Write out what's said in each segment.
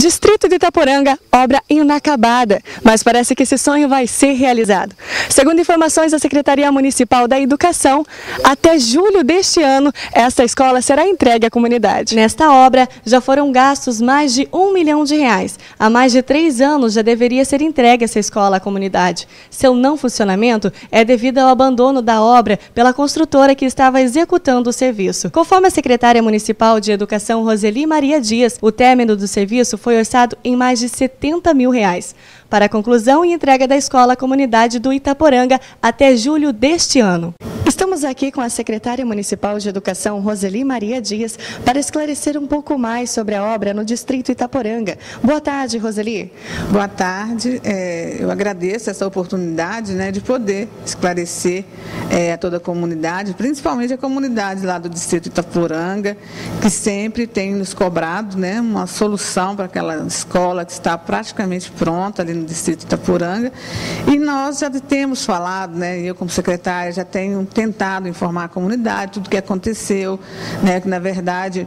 Distrito de Itaporanga, obra inacabada, mas parece que esse sonho vai ser realizado. Segundo informações da Secretaria Municipal da Educação, até julho deste ano, esta escola será entregue à comunidade. Nesta obra, já foram gastos mais de R$1 milhão. Há mais de 3 anos já deveria ser entregue essa escola à comunidade. Seu não funcionamento é devido ao abandono da obra pela construtora que estava executando o serviço. Conforme a secretária municipal de Educação, Roseli Maria Dias, o término do serviço foi orçado em mais de R$70 mil para a conclusão e entrega da escola à comunidade do Itaporanga até julho deste ano. Estamos aqui com a secretária municipal de Educação, Roseli Maria Dias, para esclarecer um pouco mais sobre a obra no Distrito Itaporanga. Boa tarde, Roseli. Boa tarde. Eu agradeço essa oportunidade, de poder esclarecer a toda a comunidade, principalmente a comunidade lá do Distrito Itaporanga, que sempre tem nos cobrado uma solução para aquela escola que está praticamente pronta ali no Distrito Itaporanga. E nós já temos falado, eu como secretária já tenho tentado informar a comunidade tudo o que aconteceu, que na verdade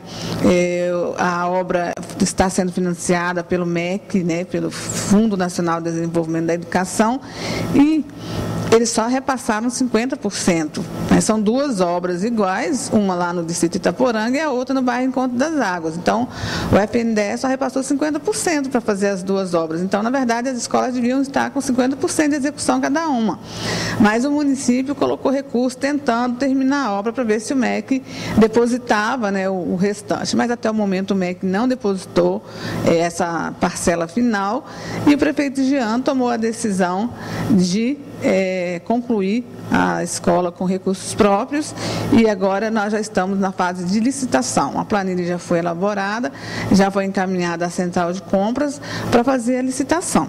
a obra está sendo financiada pelo MEC, pelo Fundo Nacional de Desenvolvimento da Educação, e eles só repassaram 50%. São 2 obras iguais, uma lá no Distrito Itaporanga e a outra no bairro Encontro das Águas. Então, o FNDE só repassou 50% para fazer as 2 obras. Então, na verdade, as escolas deviam estar com 50% de execução cada uma. Mas o município colocou recurso tentando terminar a obra para ver se o MEC depositava o restante. Mas até o momento o MEC não depositou essa parcela final e o prefeito Jean tomou a decisão de concluir a escola com recursos próprios e agora nós já estamos na fase de licitação. A planilha já foi elaborada, já foi encaminhada à central de compras para fazer a licitação.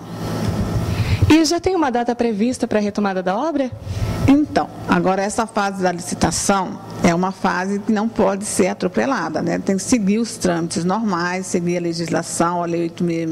E já tem uma data prevista para a retomada da obra? Então, agora essa fase da licitação é uma fase que não pode ser atropelada, tem que seguir os trâmites normais, seguir a legislação, a Lei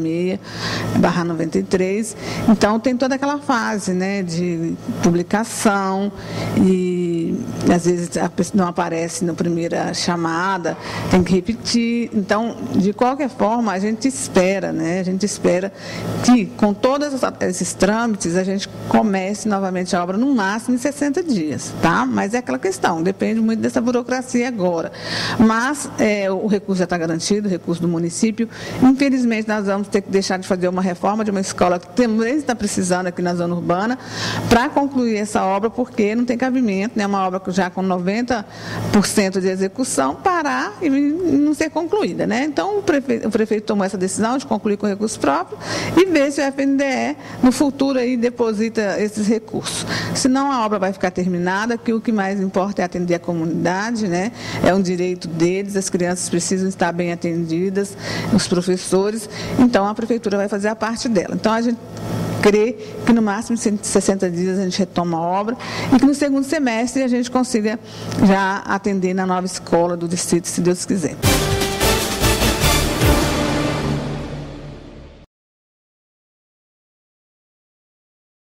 866/93. Então, tem toda aquela fase, de publicação e às vezes a pessoa não aparece na primeira chamada, tem que repetir. Então, de qualquer forma, a gente espera, a gente espera que com todos esses trâmites a gente comece novamente a obra no máximo em 60 dias, tá? Mas é aquela questão, depende muito dessa burocracia agora. Mas o recurso já está garantido, o recurso do município. Infelizmente, nós vamos ter que deixar de fazer uma reforma de uma escola que também está precisando aqui na zona urbana para concluir essa obra, porque não tem cabimento, uma obra já com 90% de execução, parar e não ser concluída, Então, o prefeito tomou essa decisão de concluir com recurso próprio e ver se o FNDE, no futuro, aí deposita esses recursos. Senão, a obra vai ficar terminada, que o que mais importa é atender a comunidade, É um direito deles, as crianças precisam estar bem atendidas, os professores, então a prefeitura vai fazer a parte dela. Então, a gente crê que no máximo em 60 dias a gente retoma a obra e que no segundo semestre a gente consiga já atender na nova escola do distrito, se Deus quiser.